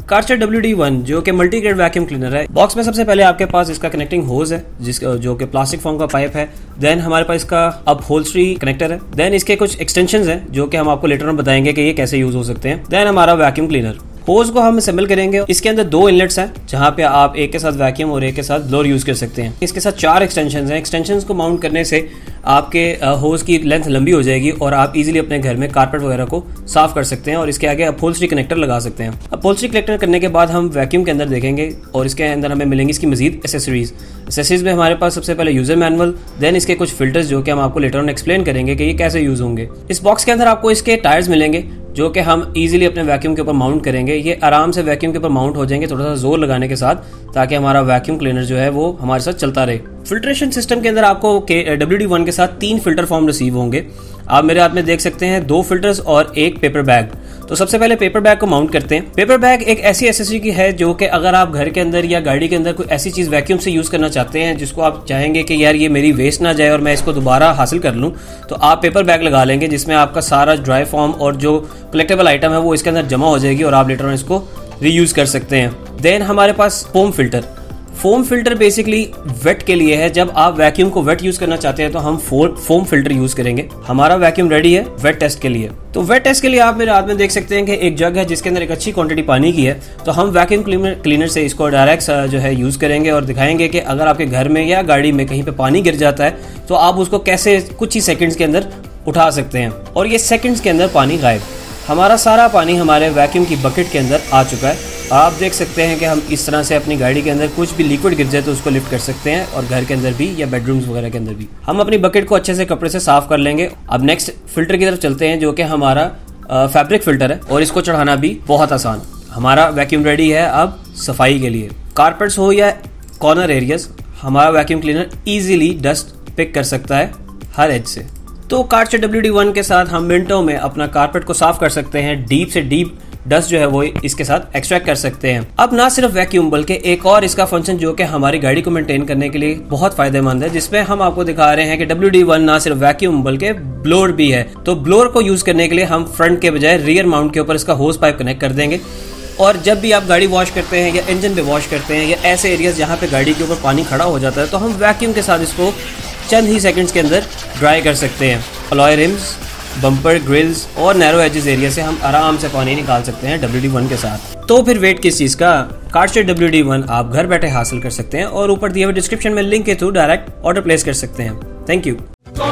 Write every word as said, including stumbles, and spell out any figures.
कार्चर W D one जो कि multi grade vacuum cleaner है। बॉक्स में सबसे पहले आपके पास इसका कनेक्टिंग होज है जिसका जो कि प्लास्टिक फॉर्म का पाइप है। देन हमारे पास इसका अपहोल्स्ट्री कनेक्टर है। देन इसके कुछ एक्सटेंशंस हैं जो कि हम आपको लेटर में बताएंगे कि ये कैसे यूज हो सकते हैं। देन हमारा वैक्यूम क्लीनर होज को हम असेंबल करेंगे। इसके अंदर दो इनलेट्स हैं जहां पे आप एक के साथ वैक्यूम और एक के साथ ब्लोअर यूज कर सकते हैं। इसके साथ चार एक्सटेंशंस हैं। एक्सटेंशंस को माउंट करने से आपके होज की लेंथ लंबी हो जाएगी और आप इजीली अपने घर में कारपेट वगैरह को साफ कर सकते हैं और इसके आगे अपहोल्स्ट्री कनेक्टर लगा सकते हैं। अपहोल्स्ट्री कनेक्टर करने के बाद हम वैक्यूम के अंदर देखेंगे और इसके अंदर हमें मिलेंगी इसकी मजीद एसेसरीज। एसेसरीज में हमारे पास सबसे पहले यूजर मैनुअल, देन इसके कुछ फिल्टर्स जो कि हम आपको लेटर ऑन एक्सप्लेन करेंगे कि ये कैसे यूज होंगे। इस बॉक्स के अंदर आपको इसके टायर्स मिलेंगे जो कि हम इजीली अपने वैक्यूम के ऊपर माउंट करेंगे। ये आराम से वैक्यूम के ऊपर माउंट हो जाएंगे थोड़ा सा जोर लगाने के साथ, ताकि हमारा वैक्यूम क्लीनर जो है वो हमारे साथ चलता रहे। फिल्ट्रेशन सिस्टम के अंदर आपको डब्ल्यू डी वन के साथ तीन फिल्टर फॉर्म रिसीव होंगे। आप मेरे हाथ में देख सकते हैं दो फिल्टर्स और एक पेपर बैग। तो सबसे पहले पेपर बैग को माउंट करते हैं। पेपर बैग एक ऐसी एसेसरी की है जो कि अगर आप घर के अंदर या गाड़ी के अंदर कोई ऐसी चीज वैक्यूम से यूज करना चाहते हैं जिसको आप चाहेंगे कि यार ये मेरी वेस्ट ना जाए और मैं इसको दोबारा हासिल कर लूं, तो आप पेपर बैग लगा लेंगे जिसमें आपका सारा ड्राई फॉर्म और जो कलेक्टेबल आइटम है वो इसके अंदर जमा हो जाएगी और आप लेटर ऑन इसको रीयूज कर सकते हैं। देन हमारे पास foam filter. Foam filter basically wet के लिए है। जब आप वैक्यूम को वेट यूज करना चाहते हैं तो हम फोम फिल्टर यूज करेंगे। हमारा वैक्यूम रेडी है वेट टेस्ट के लिए। तो वेट टेस्ट के लिए आप मेरे हाथ में देख सकते हैं कि एक जग है जिसके अंदर एक अच्छी क्वांटिटी पानी की है। तो हम वैक्यूम क्लीनर से इसको डायरेक्ट जो है यूज करेंगे और दिखाएंगे कि अगर आपके घर में या गाड़ी में कहीं पे पानी गिर जाता है तो आप उसको कैसे कुछ ही सेकंड्स के अंदर उठा सकते हैं और ये सेकंड्स के अंदर पानी गायब। हमारा सारा पानी हमारे वैक्यूम की बकेट के अंदर आ चुका है। आप देख सकते हैं कि हम इस तरह से अपनी गाड़ी के अंदर कुछ भी लिक्विड गिर जाए तो उसको लिफ्ट कर सकते हैं और घर के अंदर भी या बेडरूम्स वगैरह के अंदर भी। हम अपनी बकेट को अच्छे से कपड़े से साफ कर लेंगे। अब नेक्स्ट फिल्टर की तरफ चलते हैं जो कि हमारा फैब्रिक फिल्टर है और इसको चढ़ाना भी बहुत आसान। हमारा वैक्यूम रेडी है अब सफाई के लिए। कारपेट्स हो या कॉर्नर एरियाज, हमारा vacuum cleaner easily dust pick कर सकता है हर एज से। तो कार्चर डब्ल्यू डी वन के साथ हम मिनटों में अपना कारपेट को साफ कर सकते हैं। डीप से डीप डस्ट जो है वो इसके साथ एक्सट्रैक्ट कर सकते हैं। अब ना सिर्फ वैक्यूम बल्कि एक और इसका फंक्शन जो कि हमारी गाड़ी को मेंटेन करने के लिए बहुत फायदेमंद है, जिसमें हम आपको दिखा रहे हैं कि डब्ल्यू डी वन ना सिर्फ वैक्यूम बल्कि ब्लोअर भी है। तो ब्लोअर को यूज करने के लिए हम फ्रंट के बजाय रियर माउंट के ऊपर इसका होज पाइप कनेक्ट कर देंगे और जब भी आप गाड़ी वॉश करते हैं या इंजन पे वॉश करते हैं या ऐसे एरियाज जहाँ पे गाड़ी के ऊपर पानी खड़ा हो जाता है तो हम वैक्यूम के साथ इसको चंद ही सेकंड्स के अंदर ड्राई कर सकते हैं। अलॉय रिम्स, बम्पर, ग्रिल्स और नैरो एजेस एरिया से हम आराम से पानी निकाल सकते हैं डब्ल्यू डी वन के साथ। तो फिर वेट किस चीज का? कार्चर डब्ल्यू डी वन आप घर बैठे हासिल कर सकते हैं और ऊपर दिए हुए डिस्क्रिप्शन में लिंक के थ्रू डायरेक्ट ऑर्डर प्लेस कर सकते हैं। Thank you.